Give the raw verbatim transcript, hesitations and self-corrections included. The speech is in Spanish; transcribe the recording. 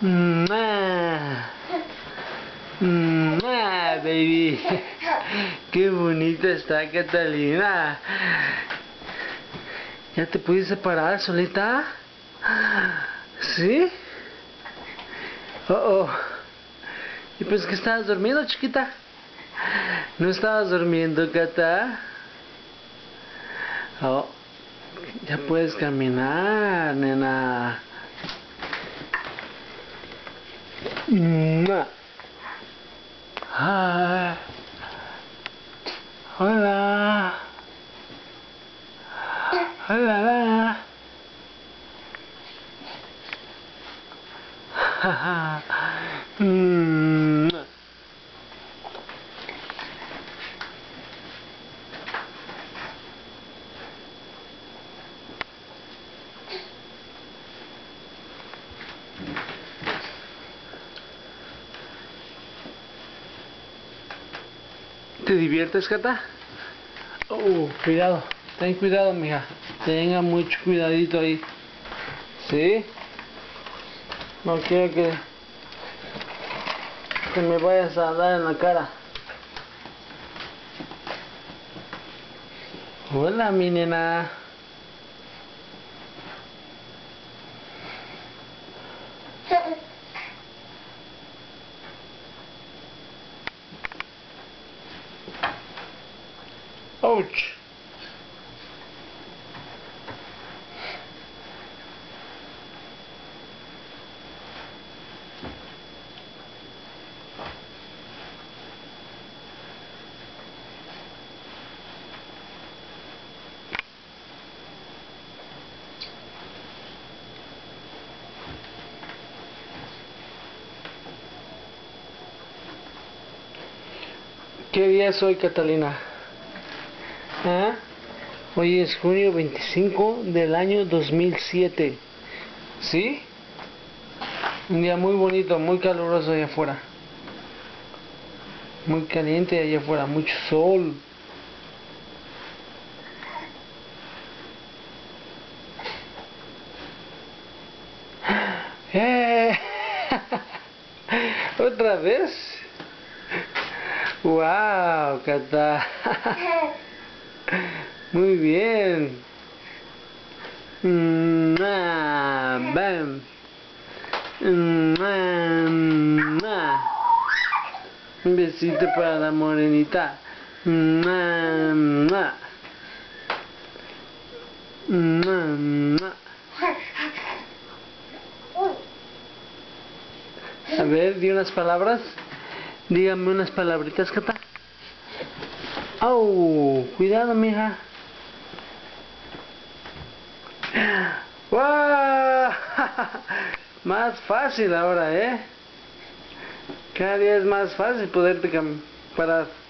Mua. Mua, baby. Qué bonita está Catalina. ¿Ya te pudiste parar solita? ¿Sí? Oh, oh. ¿Y pues que estabas durmiendo, chiquita? ¿No estabas durmiendo, Cata? Oh, ya puedes caminar, nena. Mua. Hi. Hola. Hola. mm. ¿Te diviertes, Cata? Oh, cuidado. Ten cuidado, mija. Tenga mucho cuidadito ahí. ¿Sí? No quiero que, que me vayas a dar en la cara. Hola, mi nena. Ouch. ¿Qué día es hoy, Catalina? ¿Ah? Hoy es junio veinticinco del año dos mil siete. ¿Sí? Un día muy bonito, muy caluroso allá afuera. Muy caliente allá afuera, mucho sol. ¡Eh! ¿Otra vez? ¡Wow, Cata! Muy bien. Mua, bam. Mua, mua. Un besito para la morenita. Mua, mua. Mua, mua. A ver, di unas palabras. Dígame unas palabritas, Cata. ¡Oh! Cuidado, mija. ¡Wow! Más fácil ahora, ¿eh? Cada día es más fácil poderte parar.